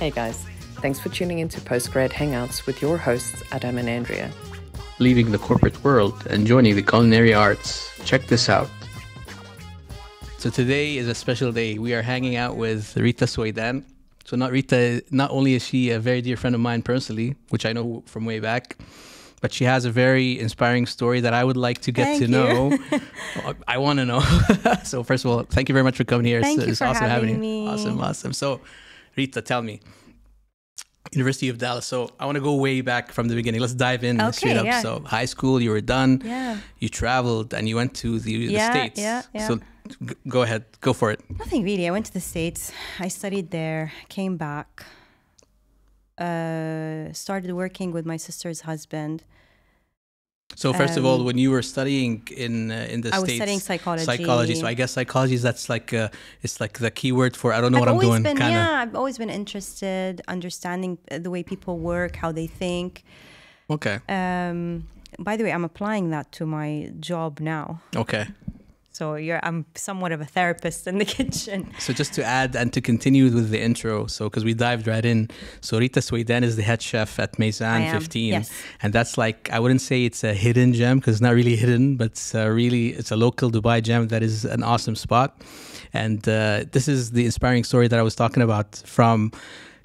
Hey guys, thanks for tuning into Postgrad Hangouts with your hosts Adam and Andrea. Leaving the corporate world and joining the culinary arts. Check this out. So today is a special day. We are hanging out with Rita Soueidan. So not only is she a very dear friend of mine personally, which I know from way back, but she has a very inspiring story that I would like to get to know. I want to know. So first of all, thank you very much for coming here. It's awesome having me. Awesome. So Rita, tell me, University of Dallas. So I want to go way back from the beginning. Let's dive in straight up. Yeah. So high school, you were done. Yeah. You traveled and you went to the States. Yeah. So go ahead. Go for it. Nothing really. I went to the States. I studied there, came back, started working with my sister's husband. So first of all, when you were studying in the States, I was studying psychology. So I guess psychology is it's like the keyword for I don't know what I'm doing. I've always been interested, understanding the way people work, how they think. Okay. By the way, I'm applying that to my job now. Okay. So I'm somewhat of a therapist in the kitchen. So just to add and to continue with the intro, so because we dived right in. So Rita Soueidan is the head chef at Maison 15. Yes. And that's like, I wouldn't say it's a hidden gem because it's not really hidden, but it's a local Dubai gem that is an awesome spot. And this is the inspiring story that I was talking about from,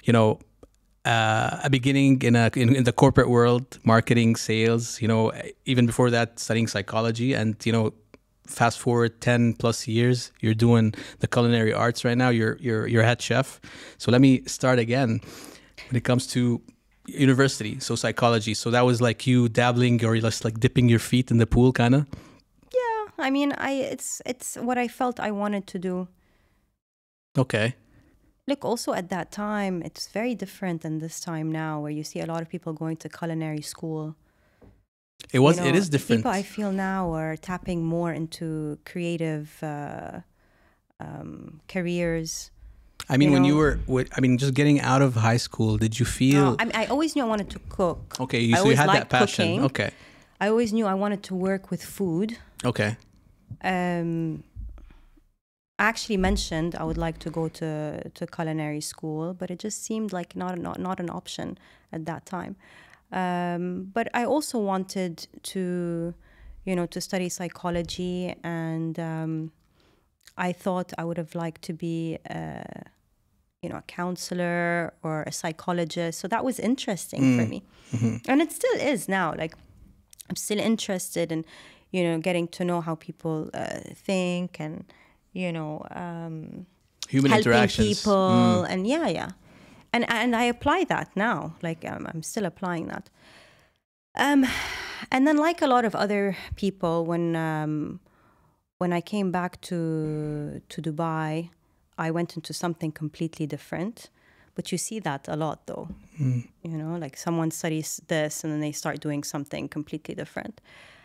a beginning in the corporate world, marketing, sales, even before that, studying psychology and, fast forward 10 plus years, you're doing the culinary arts right now. You're head chef. So let me start again when it comes to university. So psychology. So that was like you dabbling or just like dipping your feet in the pool kind of? Yeah. I mean, it's what I felt I wanted to do. Okay. Look, also at that time, it's very different than this time now where you see a lot of people going to culinary school. It is different. People I feel now are tapping more into creative careers. I mean, when you were, just getting out of high school, did you feel? I always knew I wanted to cook. Okay, so you had that passion. Cooking. Okay. I always knew I wanted to work with food. Okay. I actually mentioned I would like to go to culinary school, but it just seemed like not an option at that time. But I also wanted to study psychology, and I thought I would have liked to be a counselor or a psychologist. So that was interesting for me. Mm-hmm. And it still is now. Like, I'm still interested in, getting to know how people think and, human helping interactions. people. And yeah. And I apply that now. Like, I'm still applying that. And then, like a lot of other people, when I came back to Dubai, I went into something completely different. But you see that a lot, though. Like someone studies this and then they start doing something completely different.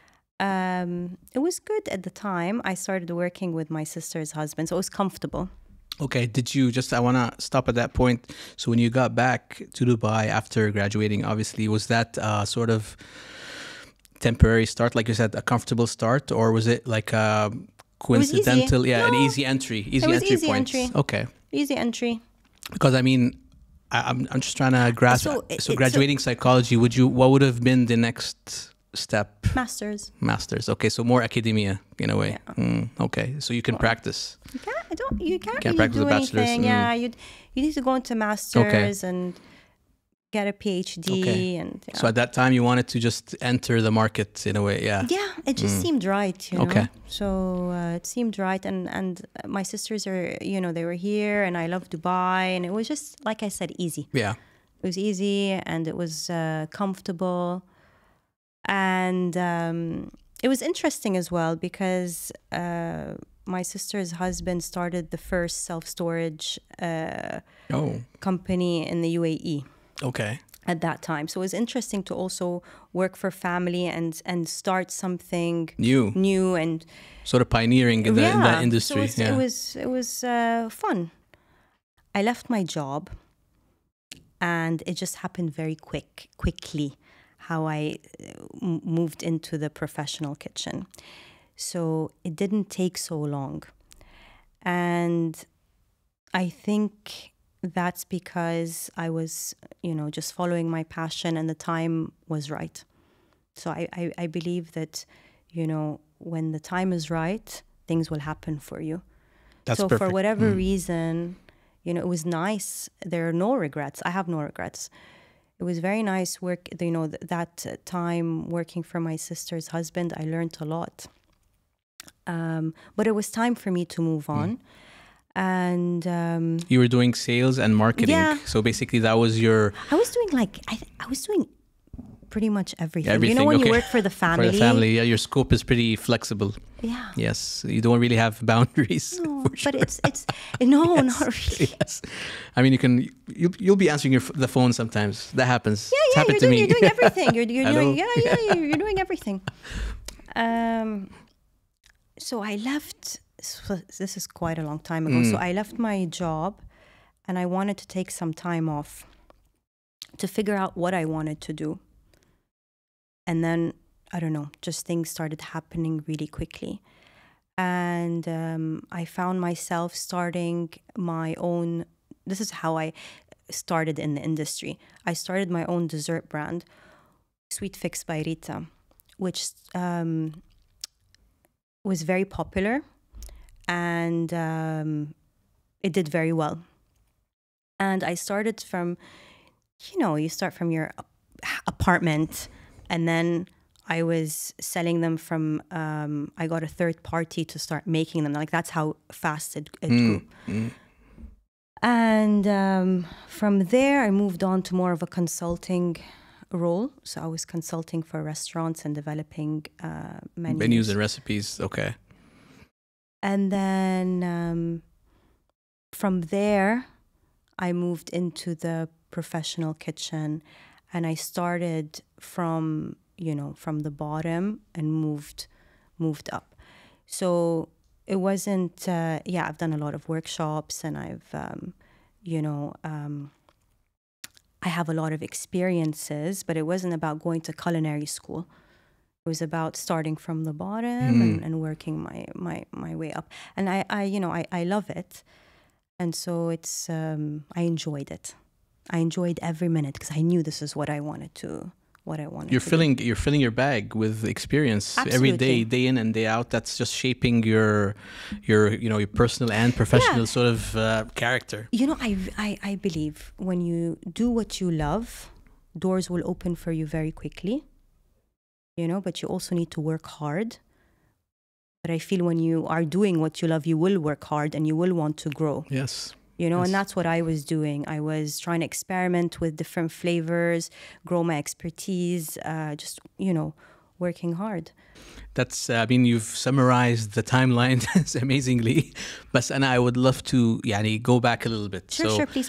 It was good at the time. I started working with my sister's husband, so it was comfortable. Okay, I want to stop at that point. So when you got back to Dubai after graduating, obviously, was that sort of temporary start, like you said, a comfortable start, or was it like a coincidental, an easy entry? Easy entry. Okay. Easy entry. Because I'm just trying to grasp. So graduating psychology, what would have been the next step? Masters. Okay, so more academia in a way. Yeah. Okay, so you can practice. You can't really practice do the bachelor's. Anything. Yeah, you need to go into masters and get a PhD. Okay. And so at that time, you wanted to just enter the market in a way. Yeah. Yeah, it just seemed right. Okay. So it seemed right, and my sisters are, they were here, and I love Dubai, and it was just, like I said, easy. Yeah. It was easy, and it was comfortable. And it was interesting as well because my sister's husband started the first self-storage company in the UAE. Okay. At that time. So it was interesting to also work for family and start something new and sort of pioneering in that industry. So it was fun. I left my job and it just happened very quickly. How I moved into the professional kitchen. So it didn't take so long. And I think that's because I was, just following my passion and the time was right. So I believe that, when the time is right, things will happen for you. That's so perfect. For whatever reason, it was nice. There are no regrets. I have no regrets. It was very nice work, that time working for my sister's husband. I learned a lot. But it was time for me to move on. And you were doing sales and marketing. Yeah. So basically that was your... I was doing I was doing pretty much everything. Everything, When okay. you work for the family. For the family, yeah, your scope is pretty flexible. Yeah. Yes, you don't really have boundaries. No, for sure. but it's no, Yes, not really. Yes, I mean you'll be answering the phone sometimes. That happens. Yeah, It's happened to me. you're doing everything. You're Hello? doing you're doing everything. So I left. So this is quite a long time ago. So I left my job, and I wanted to take some time off to figure out what I wanted to do. And then I don't know, just things started happening really quickly, and I found myself starting my own. This is how I started in the industry. I started my own dessert brand, Sweet Fix by Rita, which was very popular, and it did very well. And I started from, you start from your apartment, and then I was selling them from, I got a third party to start making them. Like, that's how fast it grew. And from there, I moved on to more of a consulting role. So I was consulting for restaurants and developing menus and recipes. Okay. And then from there, I moved into the professional kitchen, and I started from the bottom and moved up. So it wasn't, I've done a lot of workshops, and I've, I have a lot of experiences, but it wasn't about going to culinary school. It was about starting from the bottom and working my way up. And I love it. And so it's, I enjoyed it. I enjoyed every minute because I knew this is what I wanted to You're filling your bag with experience. Absolutely. Every day in and day out. That's just shaping your personal and professional sort of character. I believe when you do what you love, doors will open for you very quickly. But you also need to work hard. But I feel when you are doing what you love, you will work hard and you will want to grow. Yes. Yes. And that's what I was doing. I was trying to experiment with different flavors, grow my expertise, just, working hard. That's, you've summarized the timeline amazingly. And I would love to go back a little bit. Sure, please.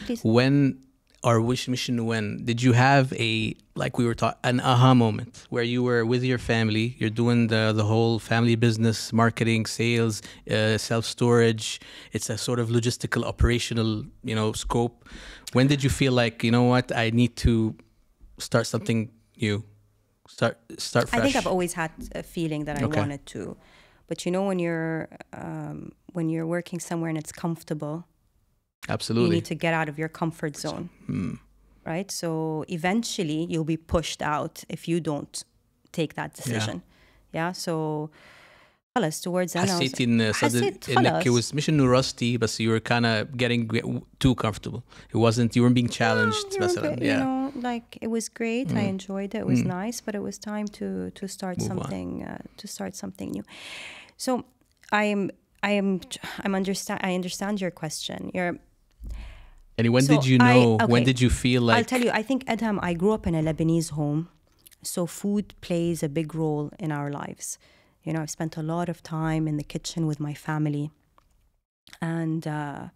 When did you have an aha moment where you were with your family, you're doing the whole family business, marketing, sales, self-storage, it's a sort of logistical, operational, scope. When did you feel like, I need to start something new, start fresh? I think I've always had a feeling that I wanted to, but when you're working somewhere and it's comfortable, absolutely, you need to get out of your comfort zone, right? So eventually you'll be pushed out if you don't take that decision. Yeah. So towards حسيت انك it was مش انه rusty, but you were kind of getting too comfortable. You weren't being challenged. It was great. I enjoyed it. It was nice, but it was time to start something new. So I understand your question. When did you know? Okay. When did you feel like? I'll tell you. I think, Edham, I grew up in a Lebanese home, so food plays a big role in our lives. I've spent a lot of time in the kitchen with my family, and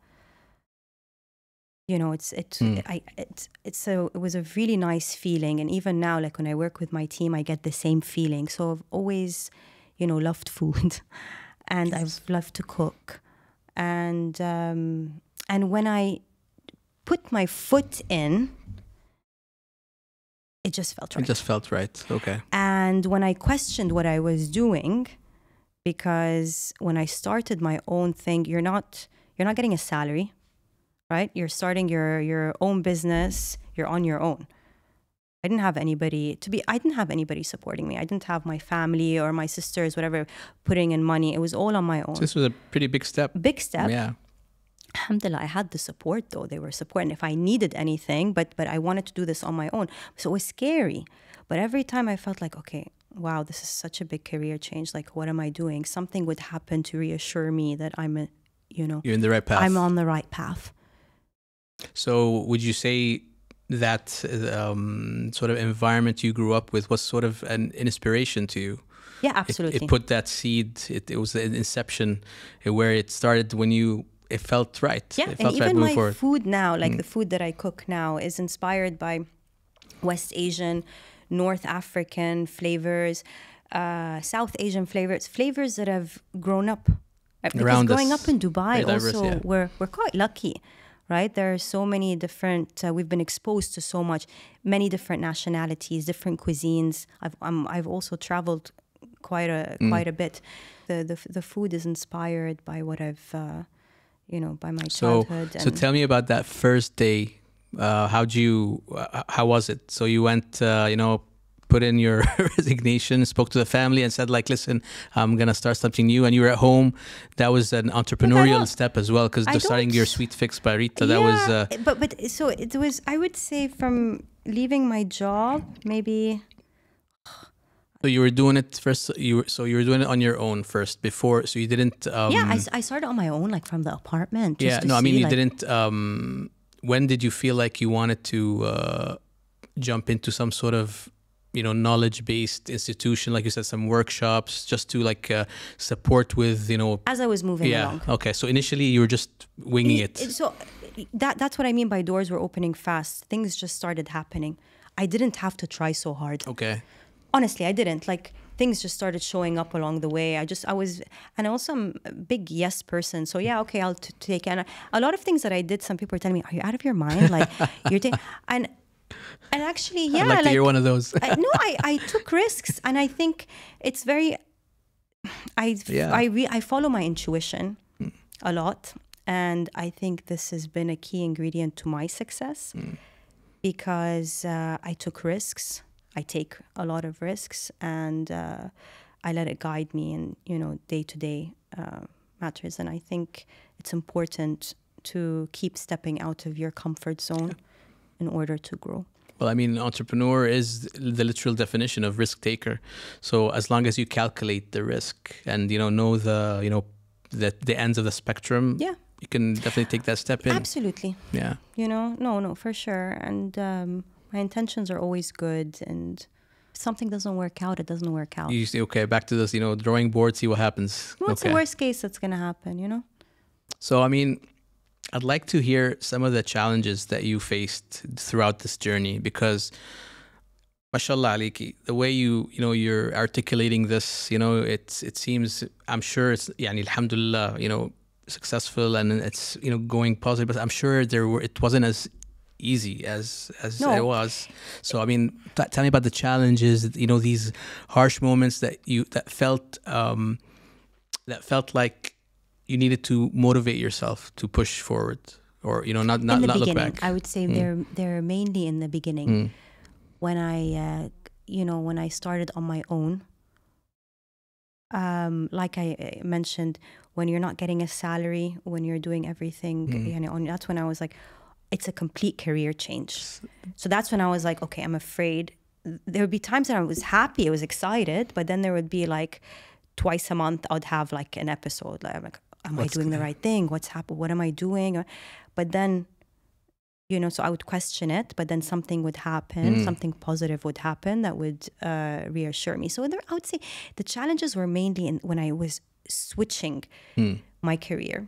it was a really nice feeling. And even now, like when I work with my team, I get the same feeling. So I've always, loved food, and I've loved to cook, and when I put my foot in, it just felt right. It just felt right. Okay. And when I questioned what I was doing, because when I started my own thing, you're not getting a salary. right? You're starting your own business. You're on your own. I didn't have anybody supporting me. I didn't have my family or my sisters, whatever, putting in money. It was all on my own. So this was a pretty big step. Big step. Yeah. Alhamdulillah, I had the support though. They were supporting if I needed anything, but I wanted to do this on my own. So it was scary. But every time I felt like, okay, wow, this is such a big career change. Like, what am I doing? Something would happen to reassure me that you're in the right path. I'm on the right path. So would you say that sort of environment you grew up with was sort of an inspiration to you? Yeah, absolutely. It put that seed. It was the inception where it started when it felt right. Yeah, it felt and even right my food now, like the food that I cook now, is inspired by West Asian, North African flavors, South Asian flavors that have grown up. Because around growing up in Dubai, diverse, also yeah. we're quite lucky. Right, there are so many different. We've been exposed to so many different nationalities, different cuisines. I've also traveled quite a bit. The food is inspired by what I've, by my childhood. So tell me about that first day. How was it? So you went, put in your resignation, spoke to the family and said, like, listen, I'm going to start something new. And you were at home. That was an entrepreneurial step as well, because starting your Sweet Fix by Rita, that was... So it was, I would say, from leaving my job, maybe... So you were doing it first, you were doing it on your own first before, so you didn't... I started on my own, like from the apartment. Didn't... when did you feel like you wanted to jump into some sort of knowledge-based institution, like you said, some workshops, just to support with, As I was moving along. Okay. So initially you were just winging it. So that's what I mean by doors were opening fast. Things just started happening. I didn't have to try so hard. Okay. Honestly, I didn't. Like, things just started showing up along the way. And also I'm a big yes person. So yeah, okay, I'll take it. And a lot of things that I did, some people were telling me, are you out of your mind? Like, you're taking... And actually, yeah, I'd like to hear one of those. I took risks, and I think it's very. I follow my intuition a lot, and I think this has been a key ingredient to my success because I took risks. I take a lot of risks, and I let it guide me in day-to-day matters. And I think it's important to keep stepping out of your comfort zone. In order to grow. Well, I mean, entrepreneur is the literal definition of risk taker. So as long as you calculate the risk and know the ends of the spectrum, you can definitely take that step in. Absolutely. Yeah. No, for sure. And my intentions are always good. And if something doesn't work out, it doesn't work out. You say, okay, back to this, drawing board, see what happens. What's the worst case that's going to happen? So I mean, I'd like to hear some of the challenges that you faced throughout this journey, because mashallah aliki, the way you're articulating this, it seems, I'm sure it's alhamdulillah, successful and it's going positive, but I'm sure it wasn't as easy as it was. So I mean, tell me about the challenges, these harsh moments that felt like you needed to motivate yourself to push forward, or not look back. I would say they're mainly in the beginning, when I started on my own. Like I mentioned, when you're not getting a salary, when you're doing everything, that's when I was like, it's a complete career change. So that's when I was like, okay, I'm afraid. There would be times that I was happy, I was excited, but then there would be like twice a month, I'd have like an episode. Like, I'm like, am I doing the right thing? What's happened? What am I doing? But then, so I would question it, but then something would happen, something positive would happen that would reassure me. So I would say the challenges were mainly when I was switching my career.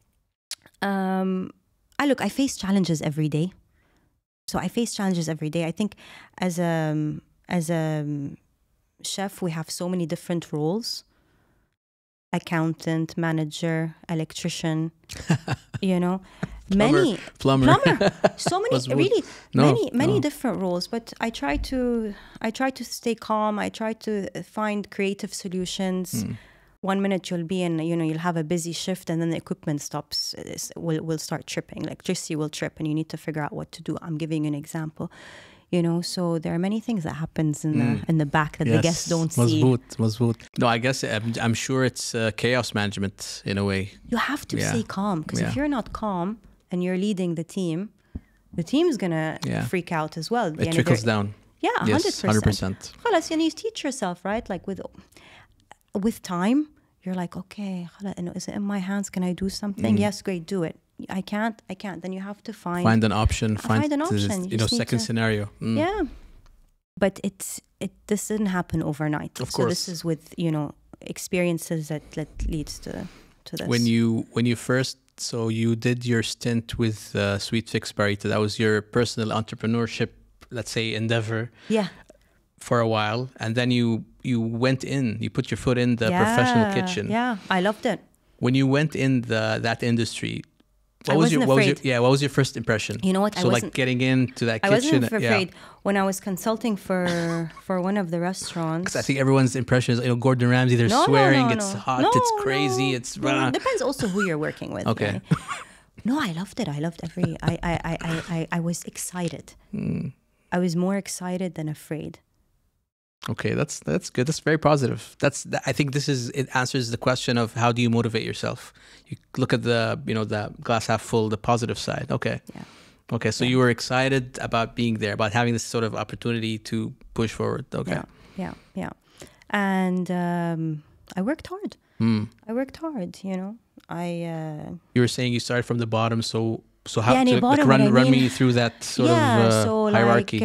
I face challenges every day. So I face challenges every day. I think as a chef, we have so many different roles. Accountant, manager, electrician, plumber. So many, many different roles. But I try to stay calm. I try to find creative solutions. 1 minute you'll be in, you'll have a busy shift, and then the equipment stops, will start tripping. Electricity will trip, and you need to figure out what to do. I'm giving you an example. So there are many things that happens in the back that the guests don't see. Mazboot. No, I guess I'm sure it's chaos management in a way. You have to stay calm, because if you're not calm and you're leading the team's gonna freak out as well. It trickles down. Yeah, 100%. Yes, 100%. Khalas, you teach yourself, right? Like with time, you're like, okay, is it in my hands? Can I do something? Yes, great, do it. I can't. Then you have to find an option. Find an option. Second scenario. Yeah, but this didn't happen overnight. Of course. So this is with experiences that leads to this. When you first, so you did your stint with Sweet Fix by Rita. That was your personal entrepreneurship, let's say, endeavor. Yeah. For a while, and then you went in. You put your foot in the professional kitchen. Yeah, I loved it. When you went in that industry, what was your first impression? You know what? So like getting into that kitchen. I wasn't afraid when I was consulting for one of the restaurants. Because I think everyone's impression is, Gordon Ramsay. They're swearing. It's hot. It's crazy. It's it depends also who you're working with. Okay. Right? No, I loved it. I loved I was excited. I was more excited than afraid. Okay, that's good. That's very positive. I think it answers the question of how do you motivate yourself. You look at the the glass half full, the positive side. Okay. Yeah. Okay, so you were excited about being there, about having this sort of opportunity to push forward. Okay. Yeah. And I worked hard. I worked hard. You were saying you started from the bottom, so how run me through that sort of hierarchy.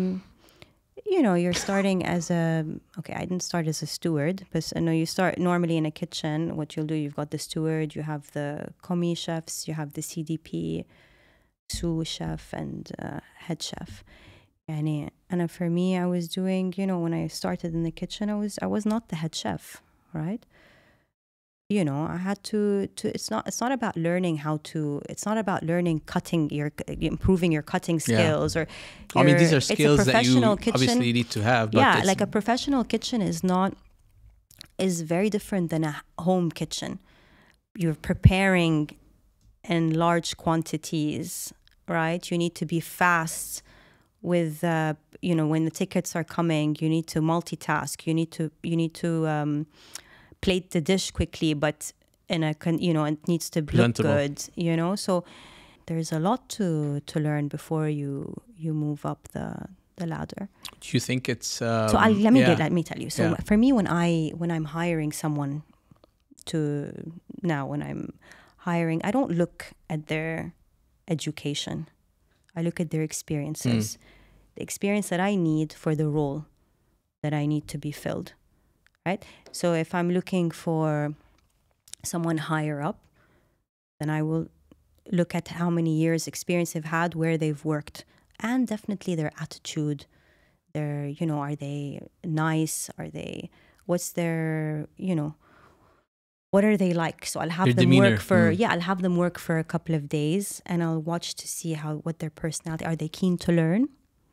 You're starting as I didn't start as a steward, but you start normally in a kitchen. What you'll do, you've got the steward, you have the commis chefs, you have the CDP, sous chef, and head chef. And for me, I was doing, when I started in the kitchen, I was not the head chef, right? I had to it's not about learning it's not about learning improving your cutting skills or these are skills that you obviously need to have. But like a professional kitchen is very different than a home kitchen. You're preparing in large quantities, right? You need to be fast with, when the tickets are coming, you need to multitask. You need to plate the dish quickly, but it needs to look good, so there's a lot to learn before you move up the ladder. Do you think it's so let me tell you. So for me, when I'm hiring someone when I'm hiring, I don't look at their education. I look at their experiences, the experience that I need for the role that I need to be filled. Right? So if I'm looking for someone higher up, then I will look at how many years experience they've had, where they've worked, and definitely their attitude. Are they nice? What's their, what are they like? So I'll have their them demeanor. I'll have them work for a couple of days, and I'll watch to see what their personality, are they keen to learn?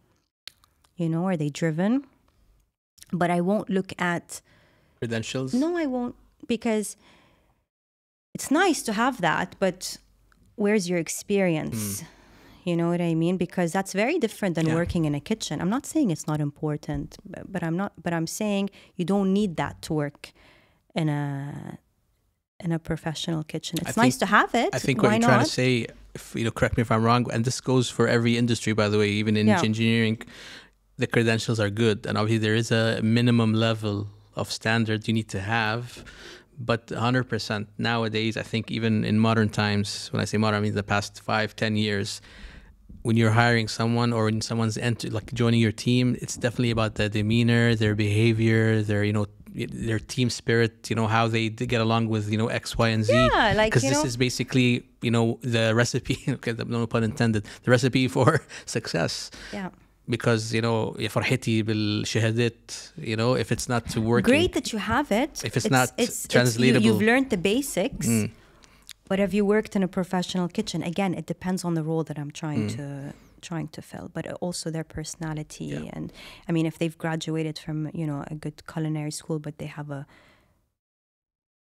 Are they driven? But I won't look at credentials. No, I won't, because it's nice to have that, but where's your experience? You know what I mean? Because that's very different than working in a kitchen. I'm not saying it's not important, but I'm saying you don't need that to work in a professional kitchen. It's nice to have it. I think what you're trying to say, correct me if I'm wrong, and this goes for every industry, by the way, even in engineering, the credentials are good, and obviously there is a minimum level of standard you need to have. But 100% nowadays, I think even in modern times, when I say modern, I mean the past 5-10 years, when you're hiring someone or when someone's joining your team, it's definitely about their demeanor, their behavior, their team spirit, how they get along with, X, Y, and Z. Yeah, because this is basically, the recipe, okay, no pun intended, the recipe for success. Yeah. Because, يا فرحتي بالشهادات, if it's not working. Great that you have it. If it's not translatable. You've learned the basics. But have you worked in a professional kitchen? Again, it depends on the role that I'm trying to fill, but also their personality. Yeah. And I mean, if they've graduated from, a good culinary school, but they have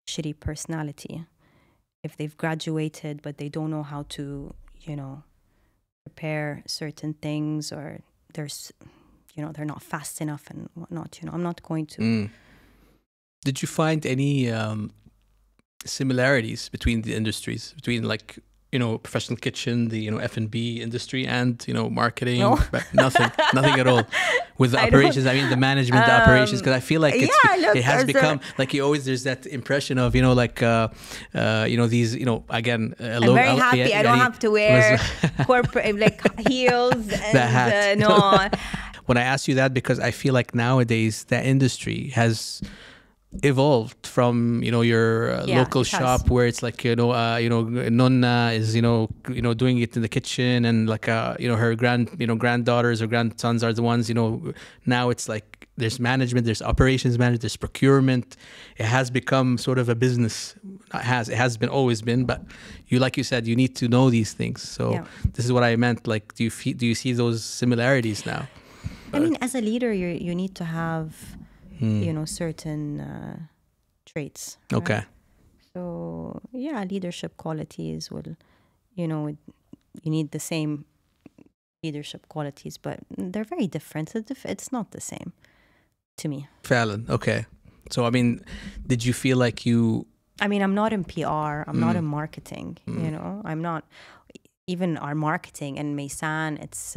shitty personality. If they've graduated but they don't know how to, prepare certain things, or there's, they're not fast enough and whatnot, I'm not going to. Did you find any similarities between the industries, between like, professional kitchen, the, F&B industry and, marketing? No. Nothing at all. With the operations, I mean, the management, the operations, because I feel like it has become, like you always, there's that impression of, these, again, I'm very happy. I don't have to wear corporate, like heels and that hat. No. When I ask you that, because I feel like nowadays the industry has evolved from your local shop where it's like Nonna is doing it in the kitchen, and like her granddaughters or grandsons are the ones now it's like there's management, there's operations management, there's procurement. It has become sort of a business. It has been always been, but like you said, you need to know these things. So this is what I meant, like do you see those similarities now? I mean, as a leader, you need to have certain traits. Right? Okay. So leadership qualities will, you need the same leadership qualities, but they're very different. It's not the same to me. Fallon. Okay. So I mean, did you feel like you? I mean, I'm not in PR. I'm not in marketing. I'm not even our marketing and Maysan. It's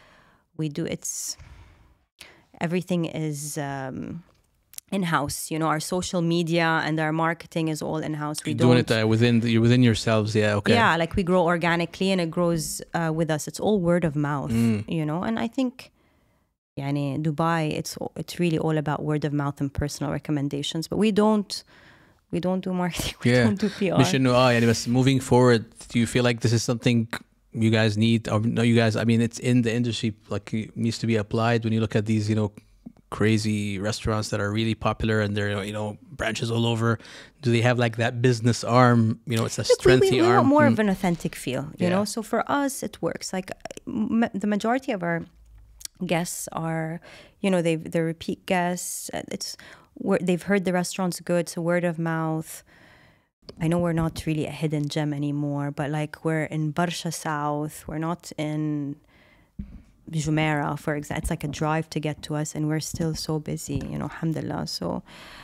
everything is in-house. Our social media and our marketing is all in-house. You're doing it within yourselves. Yeah. Okay. Yeah, like we grow organically and it grows with us. It's all word of mouth. And I think, Dubai, it's really all about word of mouth and personal recommendations. But we don't do marketing. We don't do PR. But moving forward, do you feel like this is something you guys need, or no, you guys, I mean, it's in the industry, like it needs to be applied when you look at these, crazy restaurants that are really popular and they're, branches all over. Do they have like that business arm, it's a strengthy arm? We want more of an authentic feel, you know? So for us, it works. Like the majority of our guests are, they're repeat guests. They've heard the restaurant's good, so word of mouth. I know we're not really a hidden gem anymore, but like we're in Barsha South, we're not in Jumeirah, for example. It's like a drive to get to us, and we're still so busy, alhamdulillah. So,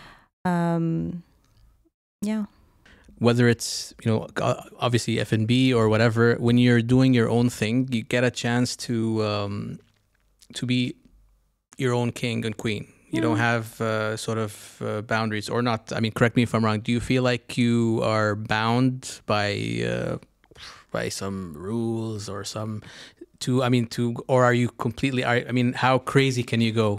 Whether it's, obviously F&B or whatever, when you're doing your own thing, you get a chance to be your own king and queen. You don't have boundaries or not. I mean, correct me if I'm wrong. Do you feel like you are bound by some rules or or are you completely? I mean, how crazy can you go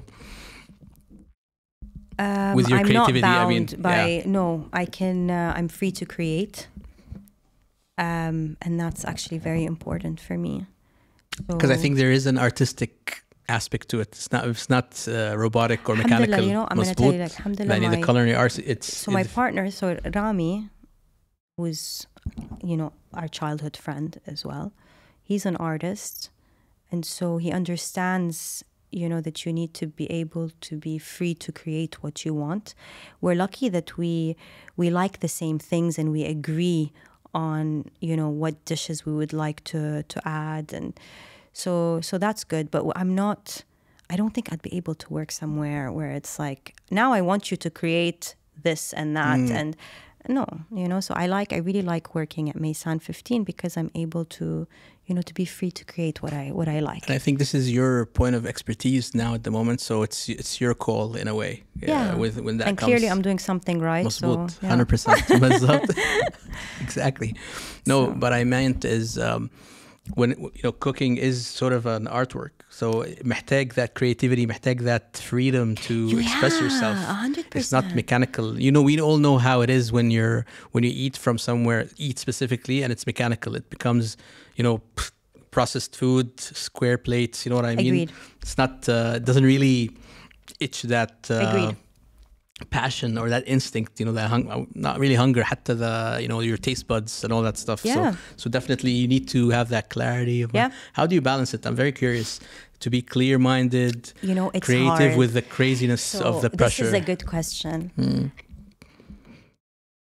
with your creativity? I'm not bound no. I can. I'm free to create, and that's actually very important for me. Because I think there is an artistic aspect to it. It's not robotic or mechanical. I'm going to tell you, like, alhamdulillah, the culinary arts. My partner, Rami, who's our childhood friend as well. He's an artist, and so he understands that you need to be able to be free to create what you want. We're lucky that we like the same things and we agree on what dishes we would like to add, and so that's good. But I don't think I'd be able to work somewhere where it's like, now I want you to create this and that. And no, so I really like working at Maysan 15 because I'm able to, to be free to create what I like. And I think this is your point of expertise now at the moment. So it's your call in a way. Yeah. When that and comes, clearly I'm doing something right. So, 100%. Exactly. No, but I meant is, when cooking is sort of an artwork, so محتاج that creativity, محتاج that freedom to express yourself. 100%. It's not mechanical. We all know how it is when you eat from somewhere, eat specifically, and it's mechanical. It becomes processed food, square plates. You know what I mean? Agreed. It's not. It doesn't really itch that. Agreed. Passion or that instinct, that not really hunger, hatta the, your taste buds and all that stuff. Yeah. So definitely you need to have that clarity of how do you balance it? I'm very curious to be clear-minded, it's creative hard. with the craziness of the pressure. This is a good question.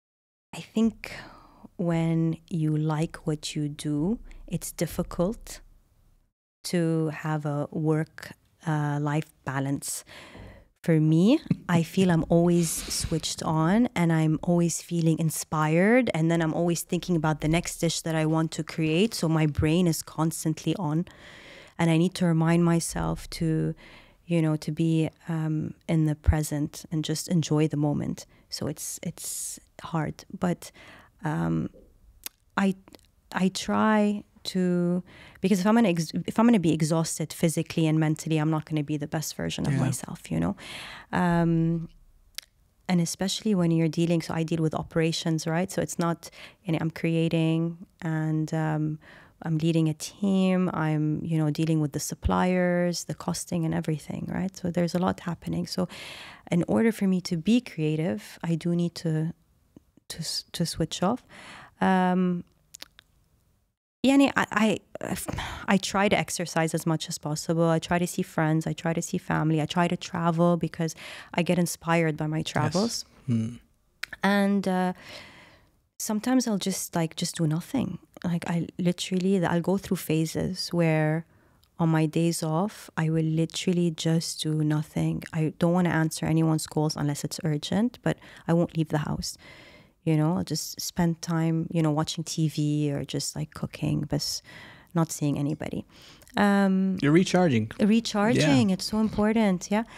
I think when you like what you do, it's difficult to have a work-life balance. For me, I feel I'm always switched on and I'm always feeling inspired, and then I'm always thinking about the next dish that I want to create. So my brain is constantly on, and I need to remind myself to, to be in the present and just enjoy the moment. So it's hard, but I try to, because if I'm gonna be exhausted physically and mentally, I'm not gonna be the best version of myself, and especially when you're dealing. So I deal with operations, right? So it's not, I'm creating and I'm leading a team. I'm dealing with the suppliers, the costing, and everything, right? So there's a lot happening. So in order for me to be creative, I do need to switch off. I try to exercise as much as possible. I try to see friends. I try to see family. I try to travel because I get inspired by my travels. Yes. And sometimes I'll just do nothing. Like I'll go through phases where on my days off, I will literally just do nothing. I don't want to answer anyone's calls unless it's urgent, but I won't leave the house. I'll just spend time, watching TV or just cooking, but not seeing anybody. You're recharging. Recharging, it's so important, yeah.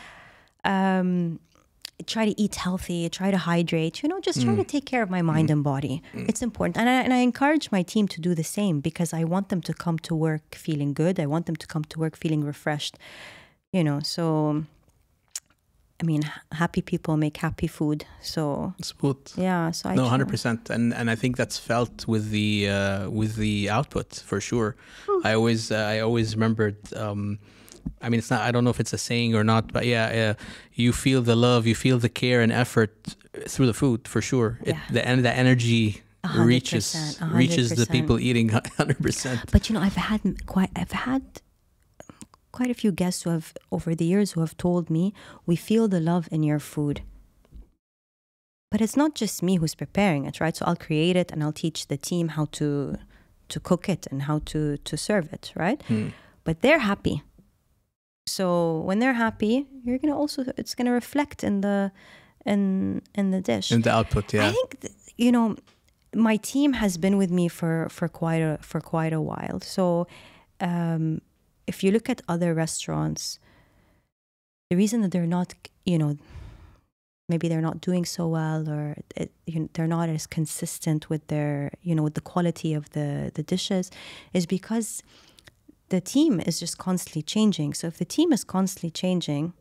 Try to eat healthy, try to hydrate, just try to take care of my mind and body. It's important. And I encourage my team to do the same because I want them to come to work feeling good. I want them to come to work feeling refreshed, so... I mean, happy people make happy food. So yeah, so 100%, and I think that's felt with the output for sure. I always remembered. I mean, it's not. I don't know if it's a saying or not, but you feel the love, you feel the care and effort through the food for sure. The energy 100%, reaches the people eating 100%. But I've had quite a few guests who have, over the years, who have told me, we feel the love in your food. But it's not just me who's preparing it, right? So I'll create it and I'll teach the team how to cook it and how to serve it, right? But they're happy. So when they're happy, it's gonna reflect in the dish. In the output, yeah. I think my team has been with me for quite a while. So if you look at other restaurants, the reason that they're not, maybe they're not doing so well, or they're not as consistent with their, with the quality of the dishes, is because the team is just constantly changing. So if the team is constantly changing,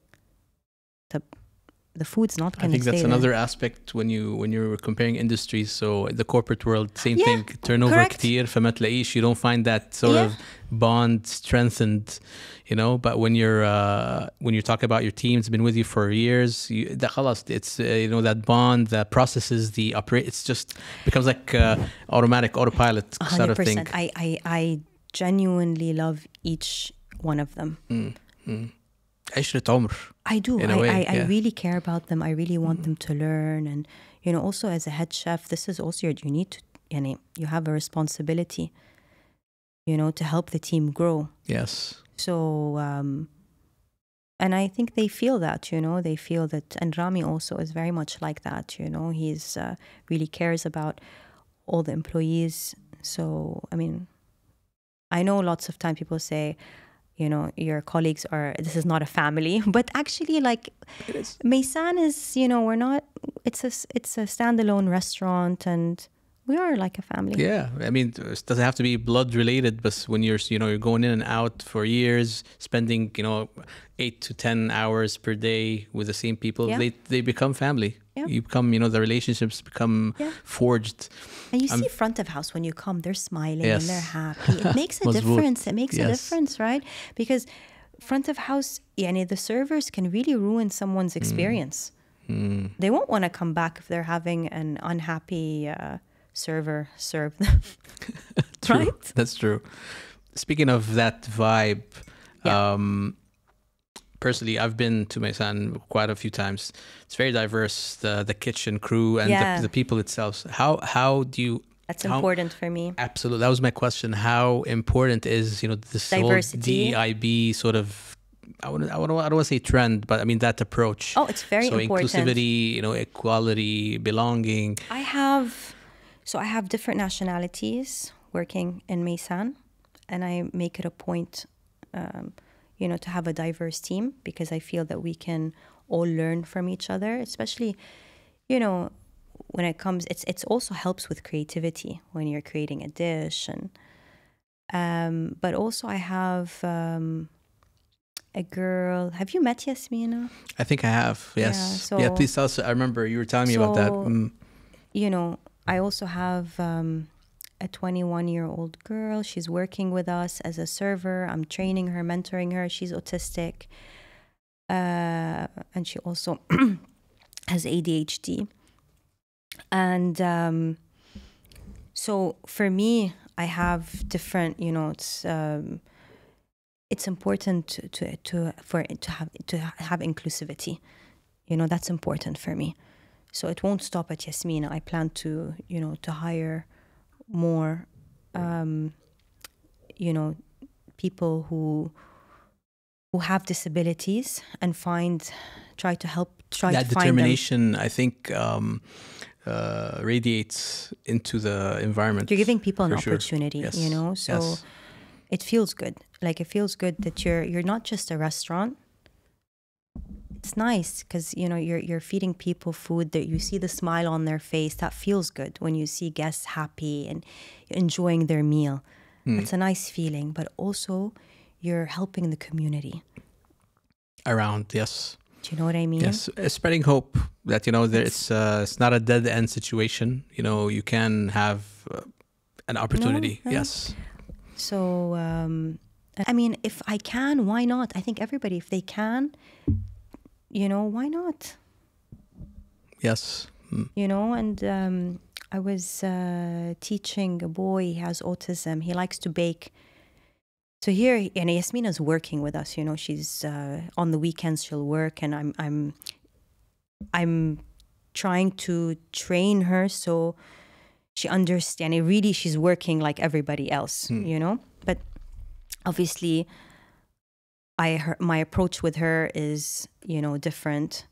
the food's not going to stay. I think that's another aspect when you're comparing industries. So the corporate world, same thing. Turnover كتير, فما تلاقيش, you don't find that sort of bond strengthened, But when you talk about your team, it's been with you for years. It's that bond, the processes, the operate. It's just becomes like automatic autopilot sort of thing. 100%. I genuinely love each one of them. عشرة عمر. I do. I really care about them. I really want them to learn. And, also as a head chef, this is also you need to, you have a responsibility, to help the team grow. Yes. So, and I think they feel that, they feel that. And Rami also is very much like that, he's really cares about all the employees. So, I mean, I know lots of time people say, your colleagues this is not a family, but actually Maysan is, we're not, it's a standalone restaurant and we are like a family. Yeah. I mean, it doesn't have to be blood related, but when you're going in and out for years, spending, 8 to 10 hours per day with the same people, they become family. Yeah. You become, the relationships become forged. And you see front of house when you come, they're smiling and they're happy. It makes a difference. It makes a difference, right? Because front of house, the servers can really ruin someone's experience. They won't want to come back if they're having an unhappy server serve them. True. Right? That's true. Speaking of that vibe, personally, I've been to Maysan quite a few times. It's very diverse, the kitchen crew and the people itself. How do you... That's important for me. Absolutely. That was my question. How important is, this diversity, whole DIB sort of, I don't want to say trend, but I mean that approach. Oh, it's very important. So inclusivity, equality, belonging. I have different nationalities working in Maysan, and I make it a point, to have a diverse team, because I feel that we can all learn from each other, especially, when it comes, it's also helps with creativity when you're creating a dish. And but also I have a girl. Have you met Yasmina? I think I have, yes. Yeah, please tell us. I remember you were telling me about that. I also have a 21-year-old girl. She's working with us as a server. I'm training her, mentoring her. She's autistic, and she also has ADHD. And so for me, I have different, it's important to have inclusivity. That's important for me. So it won't stop at Yasmina. I plan to to hire more people who have disabilities, and try to find that determination, I think, radiates into the environment. You're giving people an opportunity, yes. So yes. It feels good. Like, it feels good that you're not just a restaurant. It's nice because you're feeding people food, that you see the smile on their face. That feels good when you see guests happy and enjoying their meal. That's a nice feeling. But also, you're helping the community around. Yes. Do you know what I mean? Yes, spreading hope that it's not a dead end situation. You can have an opportunity. No. Yes. So I mean, if I can, why not? I think everybody, if they can, why not? Yes. And I was teaching a boy. He has autism. He likes to bake. So here, and Yasmina's working with us. She's on the weekends she'll work, and I'm trying to train her so she understands. Really, she's working like everybody else, But obviously, my approach with her is different,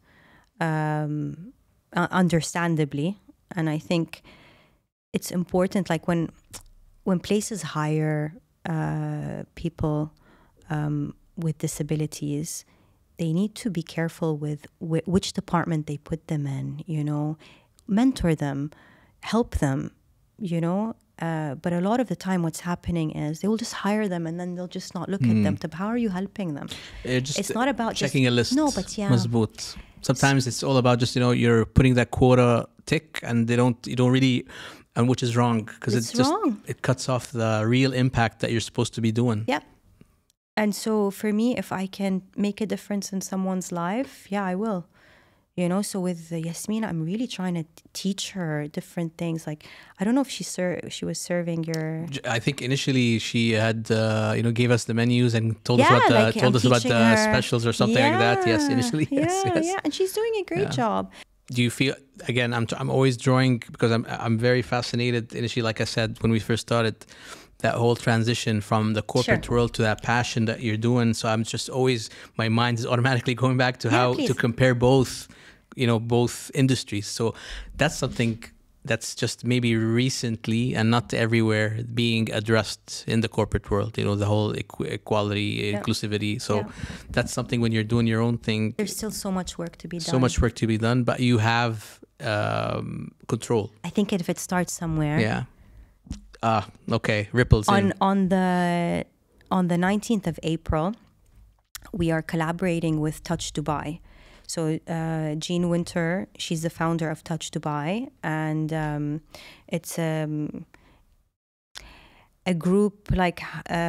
understandably, and I think it's important. Like when places hire people with disabilities, they need to be careful with which department they put them in, mentor them, help them, but a lot of the time what's happening is they will just hire them and then they'll just not look at them. How are you helping them? It's not about checking a list. No, but yeah. Mazboot. Sometimes it's all about just, you're putting that quota tick and you don't really... And which is wrong, because it cuts off the real impact that you're supposed to be doing. Yep. And so for me, if I can make a difference in someone's life, I will. So with Yasmina, I'm really trying to teach her different things. Like, I don't know if she was serving your... I think initially she had, gave us the menus and told us about the specials or something like that. Yes, initially. Yes. Yeah. And she's doing a great job. Do you feel, again, I'm always drawing, because I'm very fascinated initially, like I said, when we first started, that whole transition from the corporate world to that passion that you're doing. So I'm just always, my mind is automatically going back to how to compare both industries. So that's something that's just maybe recently and not everywhere being addressed in the corporate world, the whole equality, inclusivity. So that's something when you're doing your own thing. There's still so much work to be done. So much work to be done, but you have control. I think if it starts somewhere. Yeah. Okay. Ripples in. On the 19th of April, we are collaborating with Touch Dubai. So Jean Winter, she's the founder of Touch Dubai, and it's a group like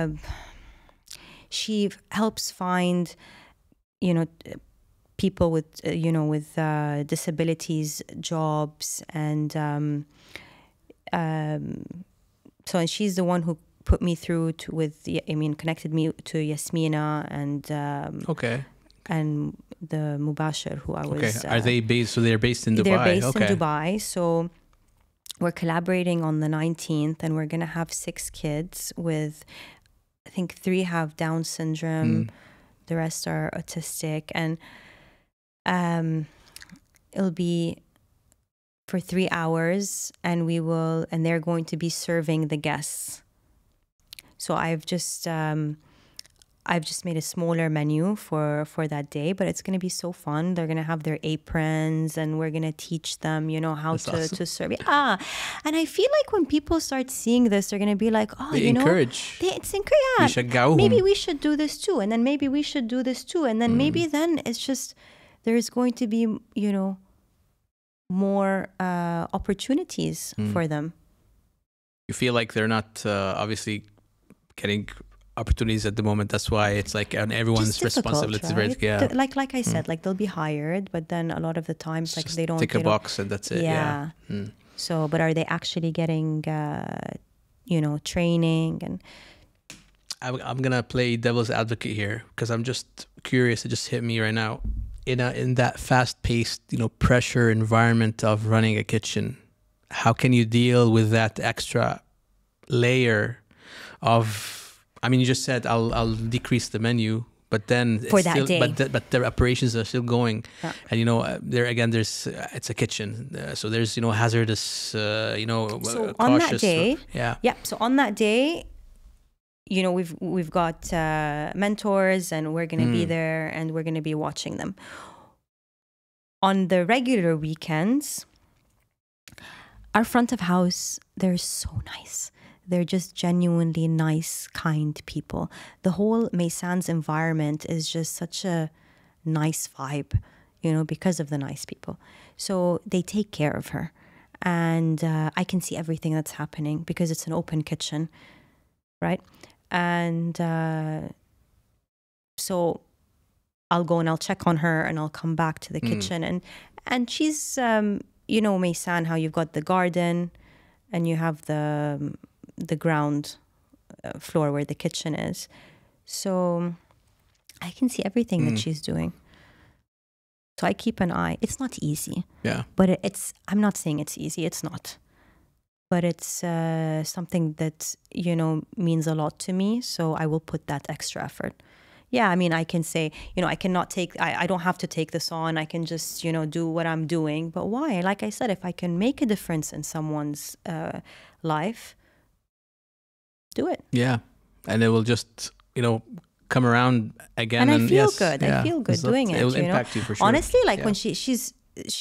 she helps find people with disabilities jobs, and so she's the one who put me through connected me to Yasmina, and okay. and the Mubashir who I was. Okay. Are they based? So they're based in Dubai. They're based in Dubai. So we're collaborating on the 19th, and we're gonna have 6 kids with, I think 3 have Down syndrome, the rest are autistic, and it'll be for 3 hours, and they're going to be serving the guests. So I've just made a smaller menu for that day, but it's going to be so fun. They're going to have their aprons, and we're going to teach them, how to serve. And I feel like when people start seeing this, they're going to be like, oh, they encourage. It's encourage. Maybe we should do this too, and then maybe we should do this too, and then maybe then it's just there's going to be, more opportunities for them. You feel like they're not obviously getting opportunities at the moment. That's why it's like on everyone's responsibility. Right? Like I said, like they'll be hired, but then a lot of the times, like they don't tick a box and that's it. Yeah. So, but are they actually getting, training? And I'm gonna play devil's advocate here because I'm just curious. It just hit me right now. In that fast-paced, pressure environment of running a kitchen, how can you deal with that extra layer of? I mean, you just said I'll decrease the menu, but then for that day, but the operations are still going, and there's it's a kitchen, so there's hazardous, So cautious, on that day, So on that day, we've got mentors, and we're going to be there, and we're going to be watching them. On the regular weekends, our front of house, they're so nice. They're just genuinely nice, kind people. The whole Maysan's environment is just such a nice vibe, because of the nice people. So they take care of her. And I can see everything that's happening because it's an open kitchen, right? And so I'll go and I'll check on her, and I'll come back to the kitchen. And she's, Maysan, how you've got the garden and you have the ground floor where the kitchen is. So I can see everything that she's doing. So I keep an eye. It's not easy. Yeah. But I'm not saying it's easy. It's not. But it's something that, means a lot to me. So I will put that extra effort. Yeah, I mean, I can say, I cannot I don't have to take this on. I can just, do what I'm doing. But why? Like I said, if I can make a difference in someone's life, do it. Yeah. And it will just, come around again. And I feel good. Yeah. I feel good doing it. It will impact you for sure. Honestly, like when she's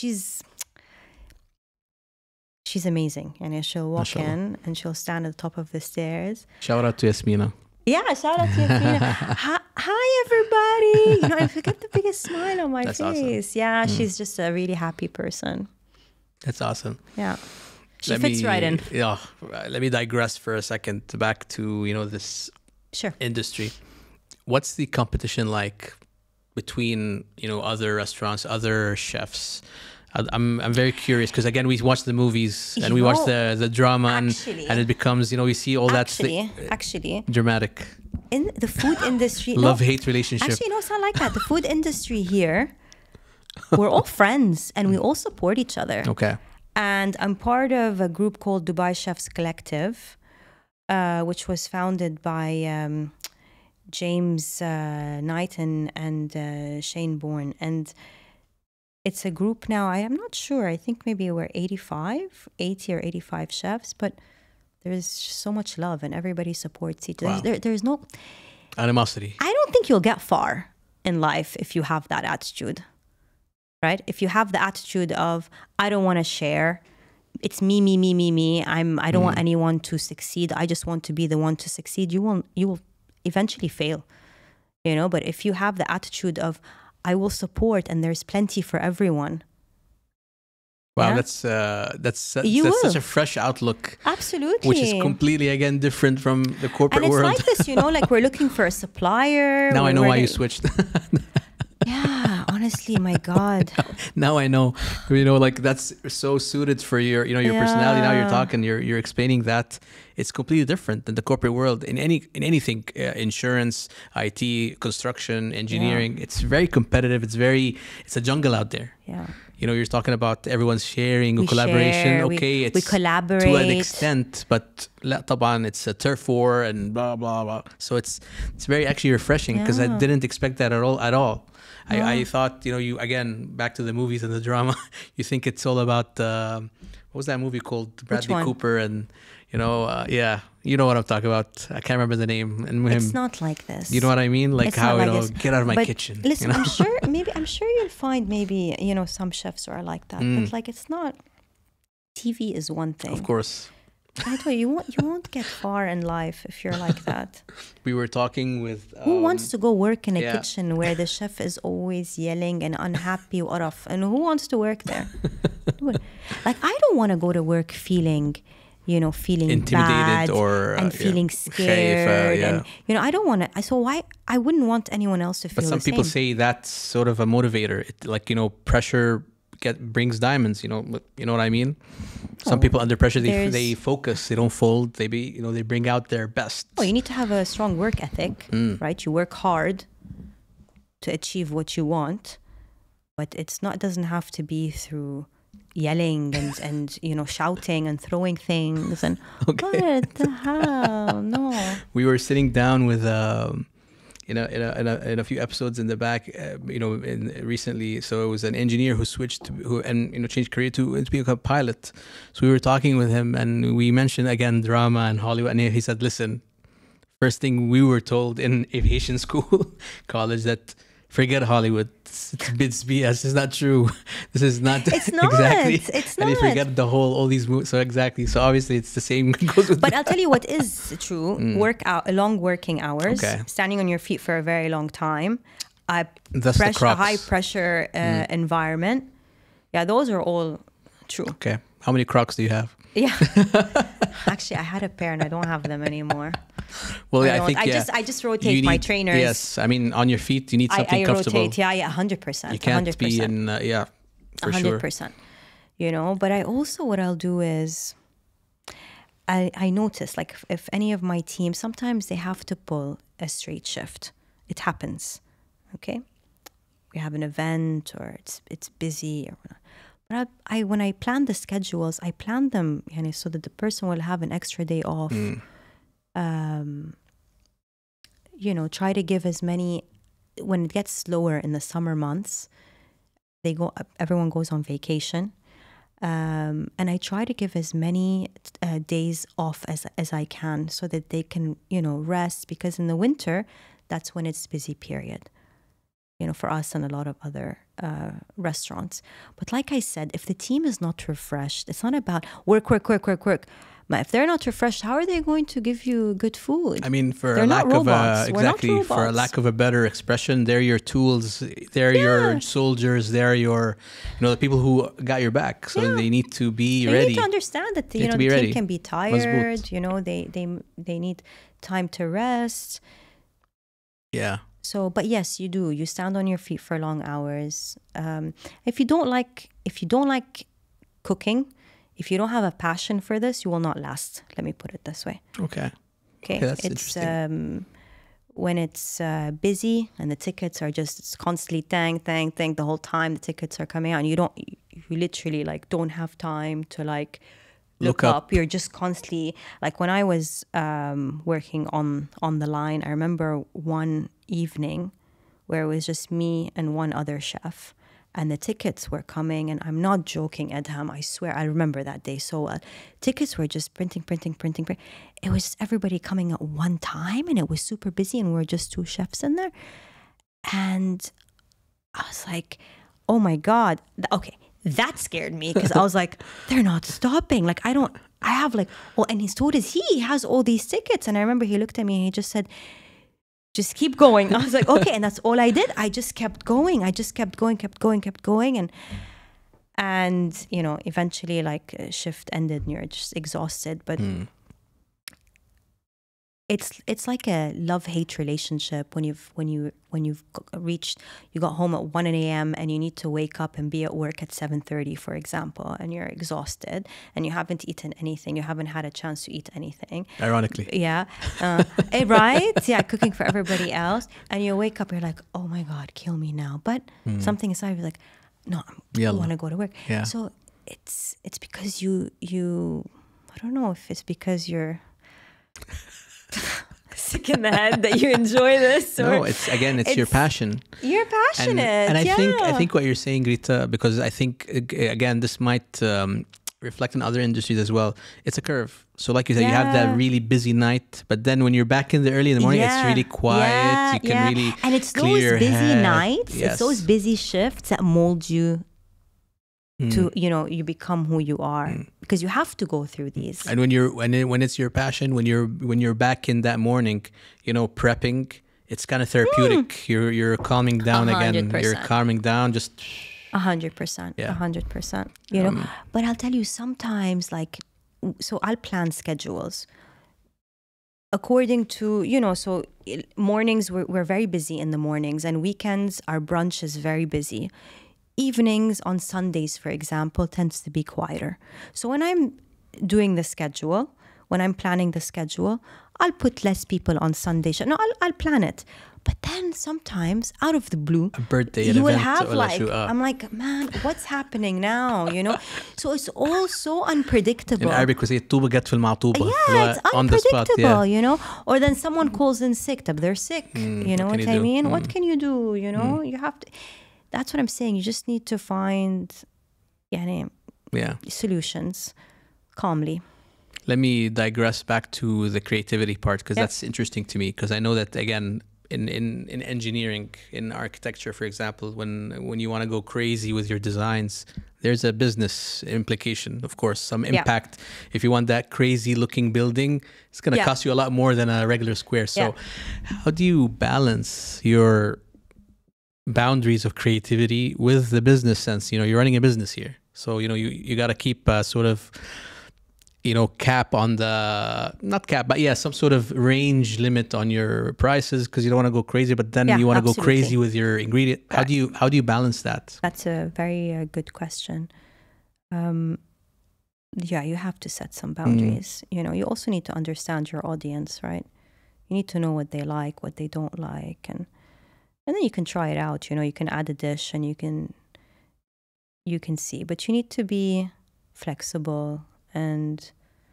amazing. And she'll walk in and she'll stand at the top of the stairs. Shout out to Yasmina. Yeah, shout out to Yasmina. Hi, everybody. I get the biggest smile on my face. Awesome. Yeah, she's just a really happy person. That's awesome. Yeah. She fits right in. Yeah. Let me digress for a second back to, this industry. What's the competition like between, other restaurants, other chefs? I'm very curious because again we watch the movies and we watch the drama and it becomes we see all that actually dramatic in the food industry. Love-hate relationship. Actually, no, it's not like that. The food industry here, we're all friends and we all support each other. Okay. And I'm part of a group called Dubai Chefs Collective, which was founded by James Knight and Shane Bourne. And it's a group now, I am not sure, I think maybe we're 80 or 85 chefs, but there's so much love and everybody supports each other. Wow. There's no animosity. I don't think you'll get far in life if you have that attitude, right? If you have the attitude of, I don't want to share, it's me. I don't want anyone to succeed. I just want to be the one to succeed. You will eventually fail, but if you have the attitude of, I will support, and there's plenty for everyone. Wow, that's such a fresh outlook. Absolutely. Which is completely, again, different from the corporate world. And it's like this, like we're looking for a supplier. Now I know why you switched. Yeah, honestly. honestly, my God. Now I know, like that's so suited for your, your personality. Now you're talking, you're explaining that it's completely different than the corporate world in anything, insurance, IT, construction, engineering. It's very competitive. It's a jungle out there. Yeah. You're talking about everyone's sharing, collaboration. We collaborate to an extent, but لا طبعا it's a turf war and blah blah blah. So it's very actually refreshing because I didn't expect that at all. I thought, you again, back to the movies and the drama, you think it's all about what was that movie called? Bradley Cooper and you know what I'm talking about. I can't remember the name. And it's not like this. You know what I mean? Like, it's how get out of my kitchen. Listen, I'm sure you'll find maybe some chefs are like that, but like it's not. TV is one thing. Of course. I tell you won't get far in life if you're like that. We were talking with... who wants to go work in a kitchen where the chef is always yelling and unhappy وقرف? And who wants to work there? Like, I don't want to go to work feeling intimidated bad and feeling scared. And, I don't want to... So why... I wouldn't want anyone else to feel the same. But some people say that's sort of a motivator. Pressure brings diamonds, you know what I mean? Some people under pressure, they focus, they don't fold, they bring out their best. Oh, you need to have a strong work ethic, right? You work hard to achieve what you want, but it doesn't have to be through yelling and shouting and throwing things and what the hell? No. We were sitting down with in a few episodes in the back, recently. So it was an engineer who switched and changed career to become a pilot. So we were talking with him and we mentioned again drama and Hollywood, and he said, "Listen, first thing we were told in aviation school, college, that forget Hollywood. It's BS. It's not true. This is not. It's not. Exactly. It's not. And you forget all these movies. So exactly. So obviously it's the same goes with. But I'll tell you what is true. Long working hours. Okay. Standing on your feet for a very long time. A high pressure environment. Yeah, those are all true. Okay. How many Crocs do you have? Yeah. Actually, I had a pair and I don't have them anymore. Well, I think I just rotate my trainers. Yes, I mean on your feet you need something comfortable. Rotate, 100%. You can't 100%. be in, for 100%. Sure. But I also, what I'll do is, I notice, like if any of my team, sometimes they have to pull a straight shift. It happens, okay? We have an event or it's busy. But when I plan the schedules, I plan them so that the person will have an extra day off. Try to give as many, when it gets slower in the summer months, everyone goes on vacation. And I try to give as many days off as I can so that they can, rest, because in the winter, that's when it's busy period, for us and a lot of other restaurants. But like I said, if the team is not refreshed, it's not about work. But if they're not refreshed, how are they going to give you good food? I mean, for a lack of a better expression, they're your tools, they're your soldiers, they're your, the people who got your back. So they need to be ready. They need to understand that the team can be tired. They need time to rest. Yeah. So, but yes, you do. You stand on your feet for long hours. If you don't like cooking, if you don't have a passion for this, you will not last. Let me put it this way. Okay. That's interesting. When it's busy and the tickets are it's constantly tang the whole time the tickets are coming out, and you literally don't have time to look up. You're just constantly when I was working on the line, I remember one evening where it was just me and one other chef, and the tickets were coming, and I'm not joking, Edham, I swear, I remember that day so well. Tickets were just printing. It was just everybody coming at one time, and it was super busy, and we were just two chefs in there. And I was like, oh my God. Okay, that scared me, because I was like, they're not stopping. And he has all these tickets. And I remember he looked at me and he just said, just keep going. I was like, okay. And that's all I did. I just kept going. Kept going. And eventually shift ended and you're just exhausted. But it's like a love-hate relationship when you've reached, you got home at 1 a.m. and you need to wake up and be at work at 7:30, for example, and you're exhausted and you haven't eaten anything, you haven't had a chance to eat anything. Ironically. Yeah. Right? Yeah, cooking for everybody else. And you wake up, you're like, oh my God, kill me now. But something inside you're like, no, I want to go to work. Yeah. So it's because you I don't know if it's because you're sick in the head that you enjoy this, or No, it's your passion. You're passionate. And I think what you're saying, Rita, because I think again this might reflect in other industries as well. It's a curve. So like you said, you have that really busy night, but then when you're back in the early in the morning, it's really quiet. You can really and it's clear those your busy head. nights, Yes. it's those busy shifts that mold you to, you become who you are, because you have to go through these. And when it's your passion, when you're back in that morning, prepping, it's kind of therapeutic. You're calming down 100%. again. You're calming down. Just 100%. Yeah. 100%. But I'll tell you, sometimes, so I'll plan schedules according to, so mornings we're very busy in the mornings, and weekends our brunch is very busy. Evenings on Sundays, for example, tends to be quieter. So when I'm doing the schedule, when I'm planning the schedule, I'll put less people on Sunday. No, I'll plan it. But then sometimes, out of the blue, a birthday, you will event, have I'm like, man, what's happening now? So it's all so unpredictable. In Arabic we say "طوبة جت في المعطوبة." Yeah, it's on the spot. unpredictable, Yeah. Or then someone calls in sick, they're sick. You know what I mean? What can you do? You have to. That's what I'm saying. You just need to find solutions calmly. Let me digress back to the creativity part, because that's interesting to me, because I know that, again, in engineering, in architecture, for example, when you want to go crazy with your designs, there's a business implication, of course, some impact. If you want that crazy looking building, it's going to cost you a lot more than a regular square. So how do you balance your boundaries of creativity with the business sense? You're running a business here, so you got to keep a sort of cap on the, not cap, but some sort of range limit on your prices, because you don't want to go crazy, but then you want to go crazy with your ingredient. How do you balance that? That's a very good question. You have to set some boundaries. You also need to understand your audience, right? You need to know what they like, what they don't like, and then you can try it out. You can add a dish and you can see, but you need to be flexible. And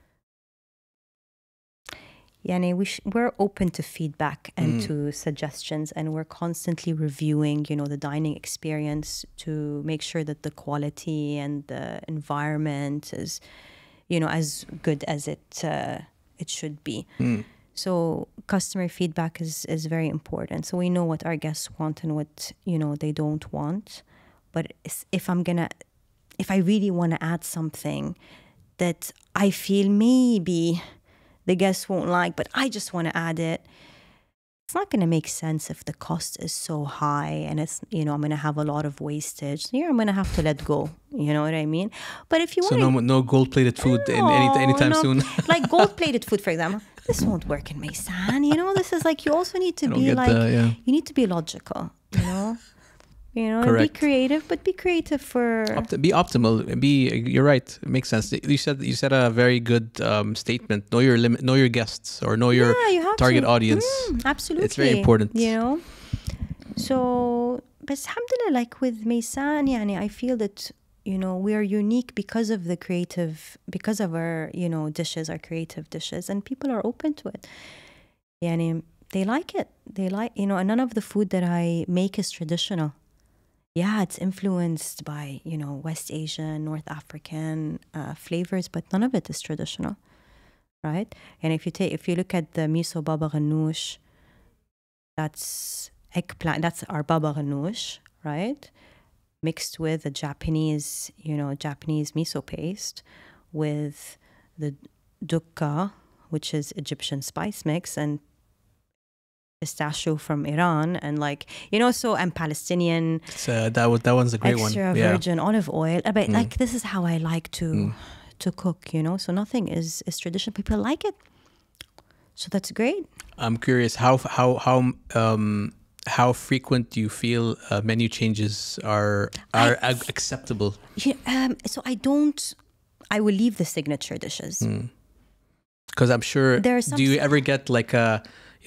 we're open to feedback and to suggestions, and we're constantly reviewing the dining experience to make sure that the quality and the environment is as good as it should be. So customer feedback is very important. So we know what our guests want and what they don't want. But if I really want to add something that I feel maybe the guests won't like, but I just want to add it, it's not going to make sense if the cost is so high and it's, I'm going to have a lot of wastage. Here, I'm going to have to let go. You know what I mean? But if you want no gold-plated food anytime soon. Like gold-plated food, for example, this won't work in Maysan. This is like, you also need to be you need to be logical, Correct. Be creative, but be creative for... Be optimal. You're right. It makes sense. You said a very good statement. Know your limit. Know your guests, or know your target audience. Absolutely. It's very important. So, but alhamdulillah, like with Maysan, I feel that, we are unique because of our, dishes, our creative dishes, and people are open to it. They like it. They like, and none of the food that I make is traditional. Yeah, it's influenced by, West Asian, North African flavors, but none of it is traditional, right? And if you look at the miso baba ghanoush, that's eggplant, that's our baba ghanoush, right? Mixed with a Japanese miso paste with the dukka, which is Egyptian spice mix, and pistachio from Iran, and and Palestinian. That one's a great one. Extra virgin olive oil. But this is how I like to cook. So nothing is traditional. People like it. So that's great. I'm curious how frequent do you feel menu changes are acceptable? Yeah, so I will leave the signature dishes. Because I'm sure, There are some do you ever get like a,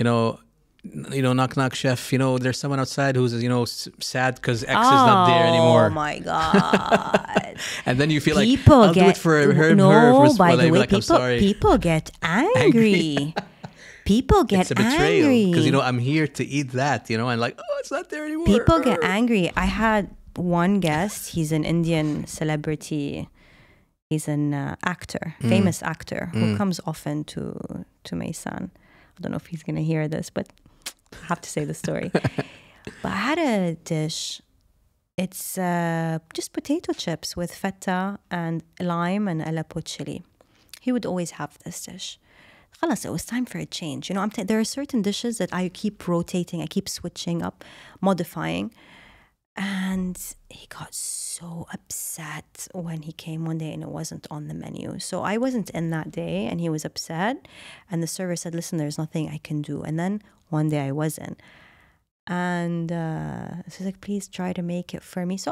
knock knock chef, there's someone outside who's, sad because X is not there anymore. Oh my God. And then you feel People like, I'll do it for her. No, by the way, like, I'm sorry. people get angry. People get It's a betrayal angry. because, I'm here to eat that, and like, oh, it's not there anymore. People get angry. I had one guest, he's an Indian celebrity. He's an actor, famous actor, who comes often to Maysan. I don't know if he's going to hear this, but I have to say the story. But I had a dish. It's just potato chips with feta and lime and Aleppo chili. He would always have this dish. Khalas, it was time for a change. There are certain dishes that I keep rotating, I keep switching up, modifying. And he got so upset when he came one day and it wasn't on the menu. So I wasn't in that day and he was upset. And the server said, listen, there's nothing I can do. And then one day I wasn't. And so he's like, please try to make it for me. So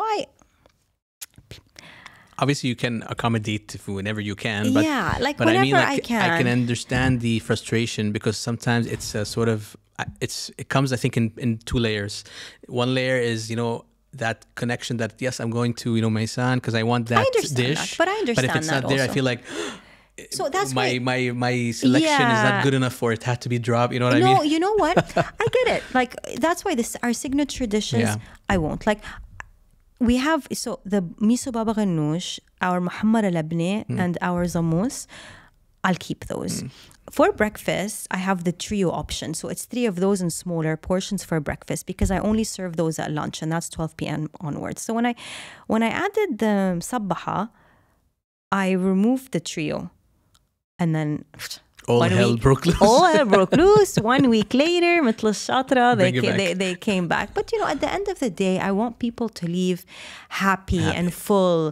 obviously you can accommodate whenever you can. But, yeah, like but whenever I can. I can understand the frustration because sometimes it's a sort of, it comes, I think, in two layers. One layer is, that connection that, yes, I'm going to, Maysan because I want that dish. But I understand that. But if it's not there, I feel like so that's my selection is not good enough for it. It had to be dropped. You know what I mean? No, you know what? I get it. Like, that's why our signature dishes, I won't. Like, we have, so the miso baba ghanoush, our muhammar al-labni, and our zamus, I'll keep those. For breakfast, I have the trio option. So it's 3 of those in smaller portions for breakfast because I only serve those at lunch and that's 12 p.m. onwards. So when I added the sabbaha, I removed the trio. And then all hell broke loose. All hell broke loose. 1 week later, مثل الشاطرة, they came back. But at the end of the day, I want people to leave happy. And full.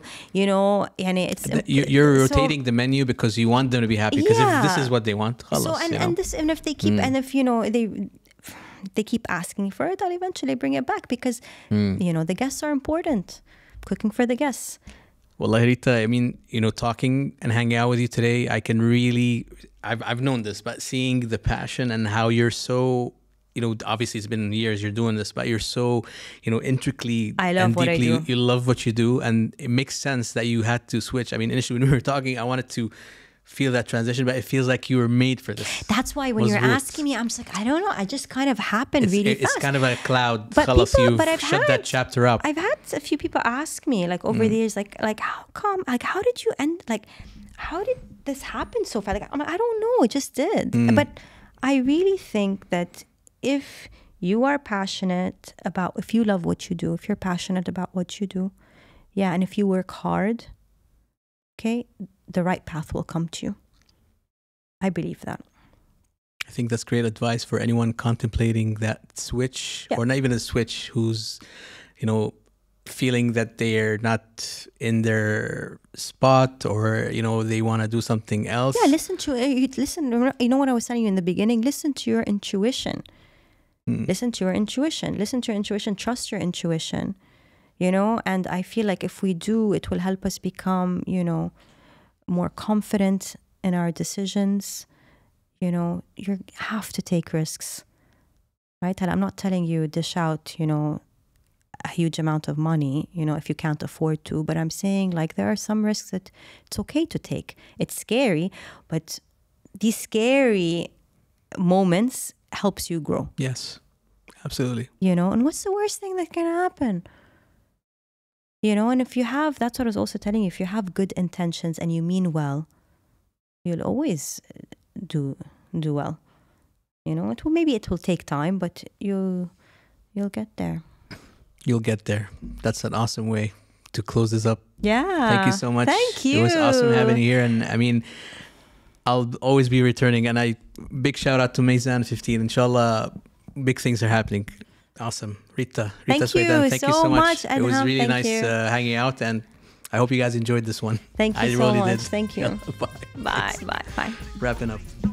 You're rotating the menu because you want them to be happy. Because if this is what they want, khalas, and if they keep and if they keep asking for it, I'll eventually bring it back because the guests are important. Cooking for the guests. Wallahi, Rita, I mean, talking and hanging out with you today, I can really, I've known this, but seeing the passion and how you're so, obviously it's been years you're doing this, but you're so, intricately and deeply, you love what you do. And it makes sense that you had to switch. I mean, initially when we were talking, I wanted to feel that transition, but it feels like you were made for this. That's why when you're asking me, I'm just like, I don't know. I just kind of happened really fast. It's kind of a cloud. But you've shut that chapter up. I've had a few people ask me, like over the years, like how come, like how did you end, like how did this happen so fast? Like, I'm like, I don't know, it just did. But I really think that if you are passionate about, if you love what you do, if you're passionate about what you do, and if you work hard, okay, the right path will come to you. I believe that. I think that's great advice for anyone contemplating that switch, or not even a switch, who's, feeling that they're not in their spot or, they want to do something else. Yeah, listen. You know what I was telling you in the beginning? Listen to your intuition. Listen to your intuition. Listen to your intuition. Trust your intuition. And I feel like if we do, it will help us become, more confident in our decisions. You have to take risks, right? And I'm not telling you dish out, a huge amount of money, if you can't afford to, but I'm saying like there are some risks that it's okay to take. It's scary, but these scary moments helps you grow. Yes, absolutely. And what's the worst thing that can happen? And if you have, that's what I was also telling you, if you have good intentions and you mean well, you'll always do well. Maybe it will take time, but you'll get there. You'll get there. That's an awesome way to close this up. Yeah. Thank you so much. Thank you. It was awesome having you here. And I mean, I'll always be returning. And big shout out to Maysan 15. Inshallah, big things are happening. Awesome. Rita Soueidan, thank you so much. It was really nice hanging out, and I hope you guys enjoyed this one. Thank you so much. Did. Thank you. Bye. Bye. Wrapping up.